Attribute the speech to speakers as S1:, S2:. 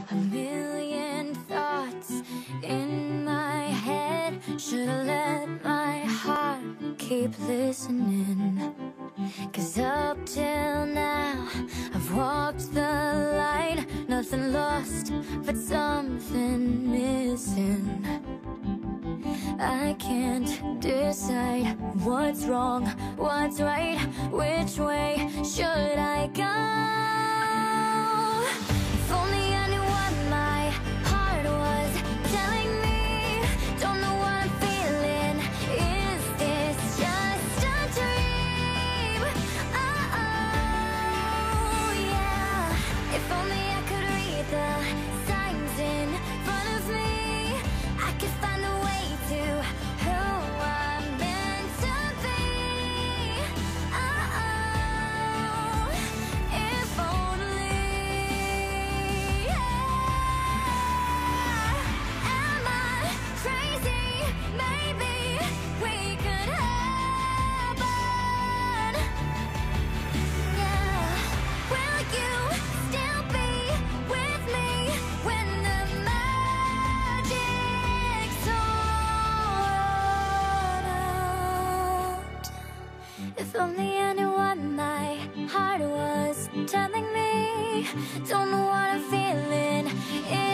S1: A million thoughts in my head. Should've let my heart keep listening. 'Cause up till now I've walked the line. Nothing lost, but something missing. I can't decide what's wrong, what's right. Which way should I go? If only I knew what my heart was telling me. Don't know what I'm feeling. Is this just a dream? Oh yeah. If only I could read the signs in front of me. I could find a way to who I'm meant to be. Oh, if only. Yeah. Am I crazy? Maybe we could happen. Yeah. Will you still be with me when the magic's all out? If only I knew what my heart was telling me. Don't know what I'm feeling.